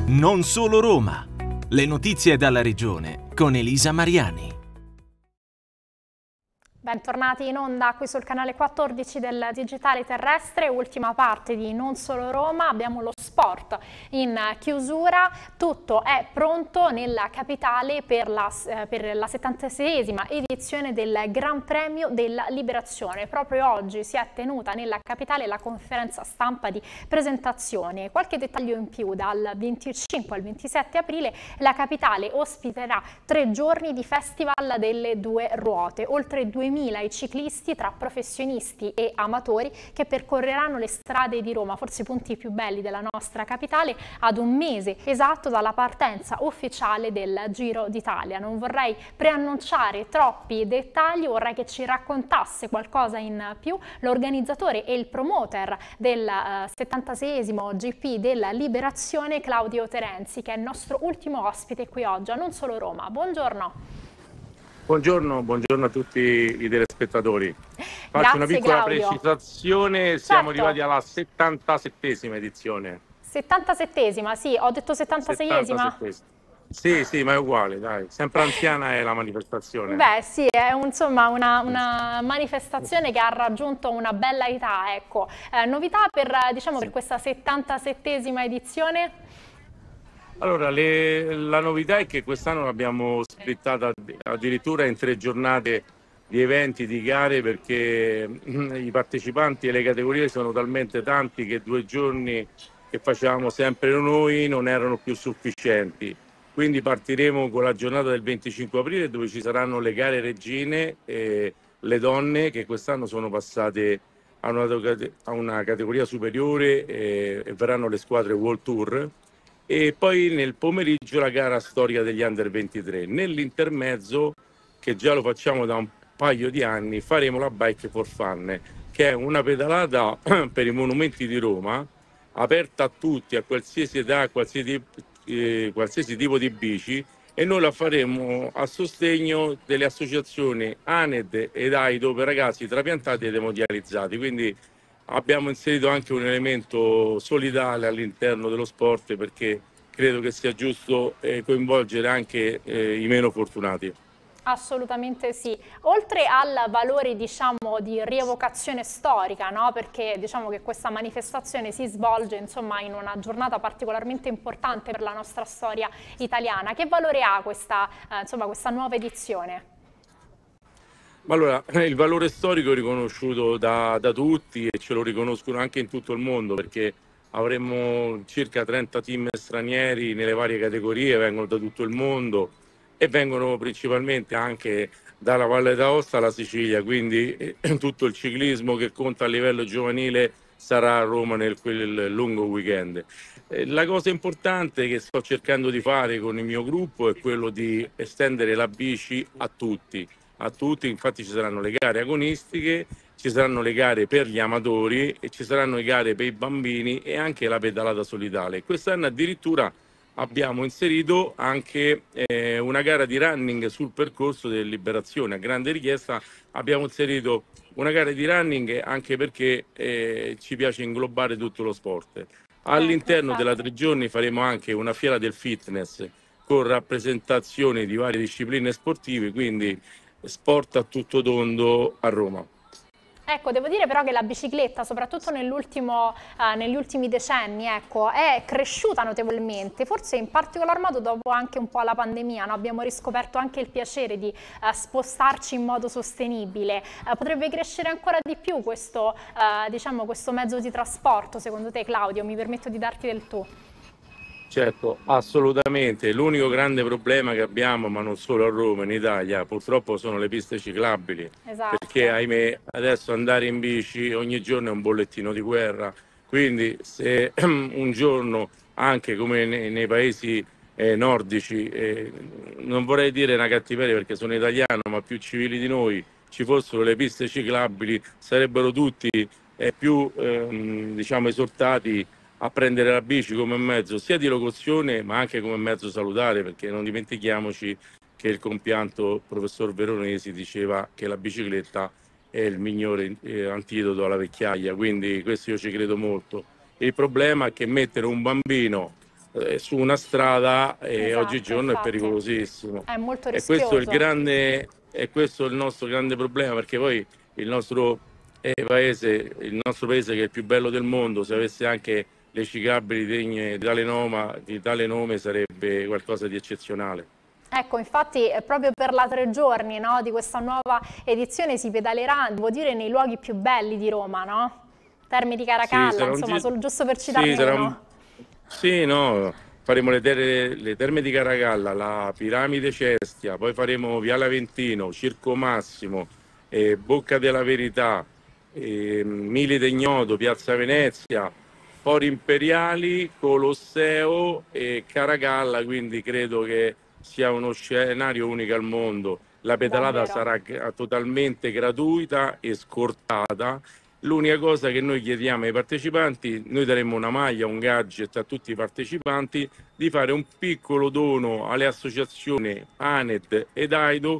Non solo Roma. Le notizie dalla regione con Elisa Mariani. Bentornati in onda qui sul canale 14 del Digitale Terrestre, ultima parte di Non Solo Roma, abbiamo lo sport in chiusura, tutto è pronto nella capitale per la 76esima edizione del Gran Premio della Liberazione. Proprio oggi si è tenuta nella capitale la conferenza stampa di presentazione. Qualche dettaglio in più: dal 25 al 27 aprile la capitale ospiterà 3 giorni di festival delle due ruote, oltre 2000 i ciclisti tra professionisti e amatori che percorreranno le strade di Roma, forse i punti più belli della nostra capitale, ad un mese esatto dalla partenza ufficiale del Giro d'Italia. Non vorrei preannunciare troppi dettagli, vorrei che ci raccontasse qualcosa in più l'organizzatore e il promoter del 76esimo GP della Liberazione, Claudio Terenzi, che è il nostro ultimo ospite qui oggi a Non Solo Roma. Buongiorno. Buongiorno a tutti i telespettatori. Faccio Grazie, una piccola Claudio. precisazione, siamo arrivati alla 77esima edizione. 77esima, sì, ho detto 76esima? Sì, ma è uguale, dai, sempre anziana è la manifestazione. Beh sì, è insomma una manifestazione che ha raggiunto una bella età, ecco. Novità per questa 77esima edizione? Allora, la novità è che quest'anno l'abbiamo splittata addirittura in 3 giornate di eventi, di gare, perché i partecipanti e le categorie sono talmente tanti che 2 giorni che facevamo sempre noi non erano più sufficienti. Quindi partiremo con la giornata del 25 aprile, dove ci saranno le gare regine e le donne che quest'anno sono passate a una categoria superiore e verranno le squadre World Tour. E poi nel pomeriggio la gara storia degli Under 23. Nell'intermezzo, che già lo facciamo da un paio di anni, faremo la Bike for Fun, che è una pedalata per i monumenti di Roma, aperta a tutti, a qualsiasi età, qualsiasi tipo di bici, e noi la faremo a sostegno delle associazioni ANED ed AIDO per ragazzi trapiantati e demodializzati. Quindi abbiamo inserito anche un elemento solidale all'interno dello sport, perché credo che sia giusto coinvolgere anche i meno fortunati. Assolutamente sì. Oltre al valore, diciamo, di rievocazione storica, no? Perché diciamo che questa manifestazione si svolge, insomma, in una giornata particolarmente importante per la nostra storia italiana, che valore ha questa nuova edizione? Allora, il valore storico è riconosciuto da tutti e ce lo riconoscono anche in tutto il mondo, perché avremo circa 30 team stranieri nelle varie categorie, vengono da tutto il mondo e vengono principalmente anche dalla Valle d'Aosta alla Sicilia, quindi tutto il ciclismo che conta a livello giovanile sarà a Roma nel quel lungo weekend. La cosa importante che sto cercando di fare con il mio gruppo è quello di estendere la bici a tutti, infatti ci saranno le gare agonistiche, ci saranno le gare per gli amatori e ci saranno le gare per i bambini e anche la pedalata solidale. Quest'anno addirittura abbiamo inserito anche una gara di running sul percorso della Liberazione. A grande richiesta abbiamo inserito una gara di running, anche perché ci piace inglobare tutto lo sport. All'interno della 3 giorni faremo anche una fiera del fitness con rappresentazioni di varie discipline sportive, quindi sport a tutto tondo a Roma. Ecco, devo dire però che la bicicletta, soprattutto negli ultimi decenni, ecco, è cresciuta notevolmente, forse in particolar modo dopo anche un po' la pandemia, no? Abbiamo riscoperto anche il piacere di spostarci in modo sostenibile. Potrebbe crescere ancora di più questo mezzo di trasporto, secondo te, Claudio? Mi permetto di darti del tu. Certo, assolutamente. L'unico grande problema che abbiamo, ma non solo a Roma, in Italia, purtroppo sono le piste ciclabili. Esatto. Perché, ahimè, adesso andare in bici ogni giorno è un bollettino di guerra. Quindi se un giorno, anche come nei paesi nordici, non vorrei dire una cattiveria perché sono italiano, ma più civili di noi, ci fossero le piste ciclabili, sarebbero tutti più esortati a prendere la bici come mezzo sia di locomozione ma anche come mezzo salutare, perché non dimentichiamoci che il compianto professor Veronesi diceva che la bicicletta è il migliore antidoto alla vecchiaia, quindi questo io ci credo molto. Il problema è che mettere un bambino su una strada Esatto, oggigiorno è infatti. pericolosissimo. È molto E questo è rischioso. e questo è il nostro grande problema, perché poi il nostro paese che è il più bello del mondo, se avesse anche le ciclabili degne di tale nome sarebbe qualcosa di eccezionale. Ecco, infatti proprio per la 3 giorni, no, di questa nuova edizione si pedalerà, devo dire, nei luoghi più belli di Roma, no? Terme di Sì, Caracalla, sarà un insomma, giro. solo giusto per Sì, citarne uno. Sì, no, faremo le terme di Caracalla, la piramide Cestia, poi faremo Viale Aventino, Circo Massimo, Bocca della Verità, Mili d'Ignoto, Piazza Venezia, Fori Imperiali, Colosseo e Caracalla, quindi credo che sia uno scenario unico al mondo. La pedalata Davvero. sarà totalmente gratuita e scortata. L'unica cosa che noi chiediamo ai partecipanti, noi daremo una maglia, un gadget a tutti i partecipanti, di fare un piccolo dono alle associazioni ANED ed AIDO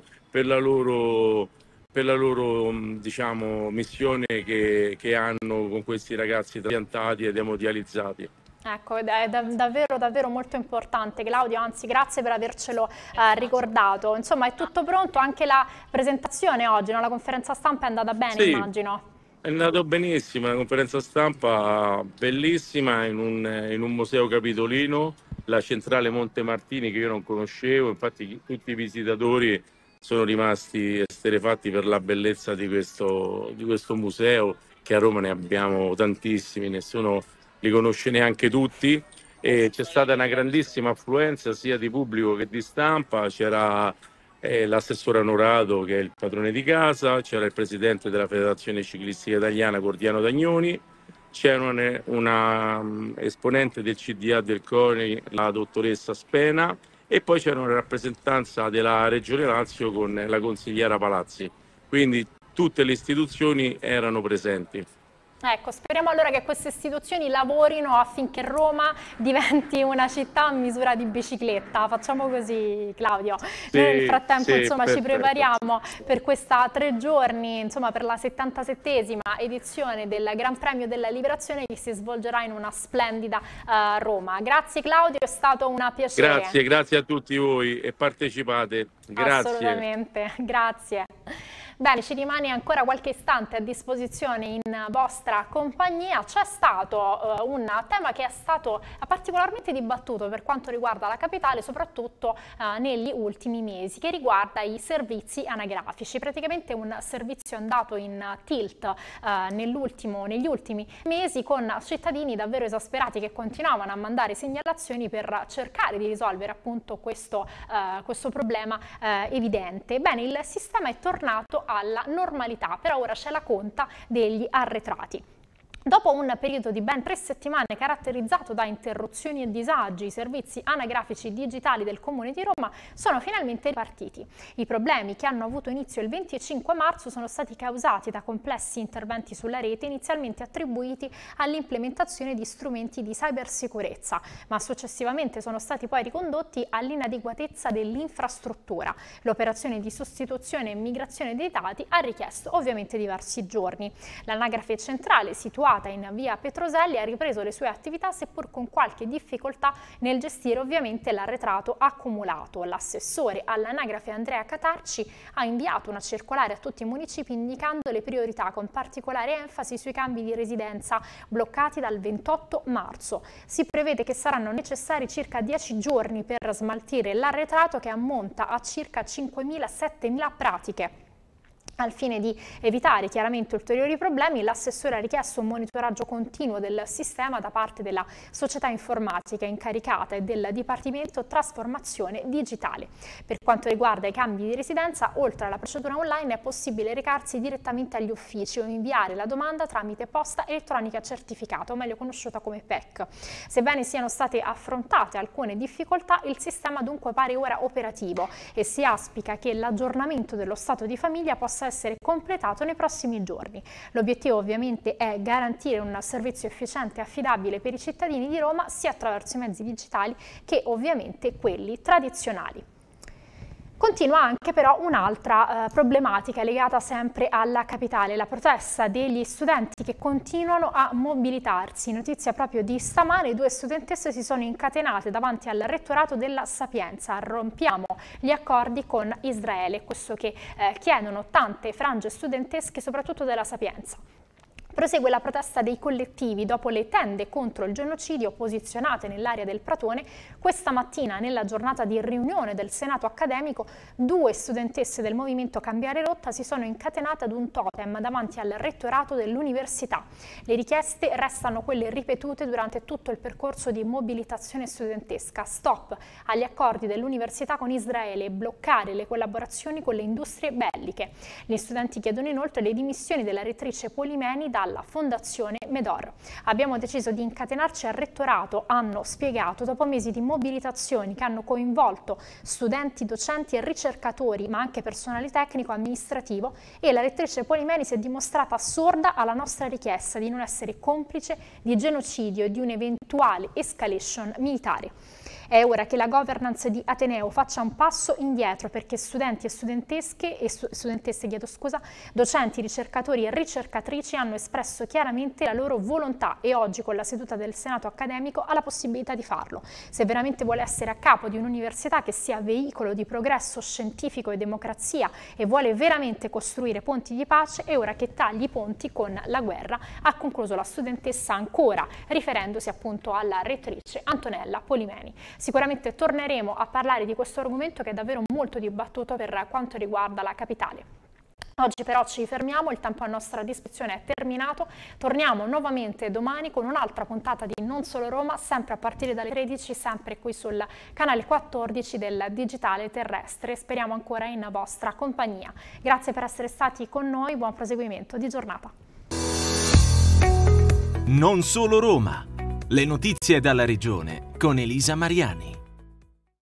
per la loro diciamo, missione che hanno con questi ragazzi trapiantati ed emodializzati. Ecco, è davvero, davvero molto importante, Claudio, anzi grazie per avercelo ricordato. Insomma, è tutto pronto, anche la presentazione oggi, no? La conferenza stampa è andata bene, Sì, immagino. è andato benissimo, una conferenza stampa bellissima in un museo capitolino, la centrale Monte Martini che io non conoscevo, infatti tutti i visitatori sono rimasti esterrefatti per la bellezza di questo museo, che a Roma ne abbiamo tantissimi, nessuno li conosce neanche tutti, e c'è stata una grandissima affluenza sia di pubblico che di stampa, c'era l'assessore onorato che è il padrone di casa, c'era il presidente della Federazione Ciclistica Italiana Gordiano Dagnoni, c'era una esponente del CDA del CONI, la dottoressa Spena, e poi c'era una rappresentanza della Regione Lazio con la consigliera Palazzi, quindi tutte le istituzioni erano presenti. Ecco, speriamo allora che queste istituzioni lavorino affinché Roma diventi una città a misura di bicicletta. Facciamo così, Claudio. Noi nel Sì, frattempo, sì, insomma, ci perfetto. prepariamo per questa 3 giorni, insomma, per la 77esima edizione del Gran Premio della Liberazione che si svolgerà in una splendida Roma. Grazie, Claudio, è stato un piacere. Grazie a tutti voi e partecipate. Grazie. Assolutamente, grazie. Bene, ci rimane ancora qualche istante a disposizione in vostra compagnia. C'è stato un tema che è stato particolarmente dibattuto per quanto riguarda la capitale, soprattutto negli ultimi mesi, che riguarda i servizi anagrafici. Praticamente un servizio andato in tilt negli ultimi mesi, con cittadini davvero esasperati che continuavano a mandare segnalazioni per cercare di risolvere appunto questo problema evidente. Bene, il sistema è tornato alla normalità, però ora c'è la conta degli arretrati. Dopo un periodo di ben 3 settimane caratterizzato da interruzioni e disagi, i servizi anagrafici digitali del Comune di Roma sono finalmente ripartiti. I problemi, che hanno avuto inizio il 25 marzo, sono stati causati da complessi interventi sulla rete inizialmente attribuiti all'implementazione di strumenti di cybersicurezza, ma successivamente sono stati poi ricondotti all'inadeguatezza dell'infrastruttura. L'operazione di sostituzione e migrazione dei dati ha richiesto ovviamente diversi giorni. L'anagrafe centrale, situata in via Petroselli, ha ripreso le sue attività, seppur con qualche difficoltà nel gestire ovviamente l'arretrato accumulato. L'assessore all'anagrafe Andrea Catarci ha inviato una circolare a tutti i municipi indicando le priorità, con particolare enfasi sui cambi di residenza bloccati dal 28 marzo. Si prevede che saranno necessari circa 10 giorni per smaltire l'arretrato, che ammonta a circa 5.000-7.000 pratiche. Al fine di evitare chiaramente ulteriori problemi, l'assessore ha richiesto un monitoraggio continuo del sistema da parte della società informatica incaricata e del Dipartimento Trasformazione Digitale. Per quanto riguarda i cambi di residenza, oltre alla procedura online è possibile recarsi direttamente agli uffici o inviare la domanda tramite posta elettronica certificata, o meglio conosciuta come PEC. Sebbene siano state affrontate alcune difficoltà, il sistema dunque pare ora operativo e si auspica che l'aggiornamento dello stato di famiglia possa essere completato nei prossimi giorni. L'obiettivo ovviamente è garantire un servizio efficiente e affidabile per i cittadini di Roma, sia attraverso i mezzi digitali che ovviamente quelli tradizionali. Continua anche però un'altra problematica legata sempre alla capitale, la protesta degli studenti che continuano a mobilitarsi. Notizia proprio di stamane, 2 studentesse si sono incatenate davanti al rettorato della Sapienza. Rompiamo gli accordi con Israele, questo che chiedono tante frange studentesche, soprattutto della Sapienza. Prosegue la protesta dei collettivi dopo le tende contro il genocidio posizionate nell'area del Pratone. Questa mattina, nella giornata di riunione del Senato accademico, 2 studentesse del movimento Cambiare Rotta si sono incatenate ad un totem davanti al rettorato dell'università. Le richieste restano quelle ripetute durante tutto il percorso di mobilitazione studentesca: stop agli accordi dell'università con Israele e bloccare le collaborazioni con le industrie belliche. Gli studenti chiedono inoltre le dimissioni della rettrice Polimeni dalla Fondazione Medor. Abbiamo deciso di incatenarci al rettorato, hanno spiegato, dopo mesi di mobilitazioni che hanno coinvolto studenti, docenti e ricercatori, ma anche personale tecnico-amministrativo, e la rettrice Polimeni si è dimostrata sorda alla nostra richiesta di non essere complice di genocidio e di un'eventuale escalation militare. È ora che la governance di Ateneo faccia un passo indietro, perché studenti e studentesse, docenti, ricercatori e ricercatrici hanno espresso chiaramente la loro volontà e oggi, con la seduta del Senato accademico, ha la possibilità di farlo. Se veramente vuole essere a capo di un'università che sia veicolo di progresso scientifico e democrazia e vuole veramente costruire ponti di pace, è ora che tagli i ponti con la guerra, ha concluso la studentessa, ancora riferendosi appunto alla rettrice Antonella Polimeni. Sicuramente torneremo a parlare di questo argomento, che è davvero molto dibattuto per quanto riguarda la capitale. Oggi però ci fermiamo, il tempo a nostra disposizione è terminato. Torniamo nuovamente domani con un'altra puntata di Non Solo Roma, sempre a partire dalle 13, sempre qui sul canale 14 del Digitale Terrestre. Speriamo ancora in vostra compagnia. Grazie per essere stati con noi, buon proseguimento di giornata. Non Solo Roma. Le notizie dalla regione con Elisa Mariani.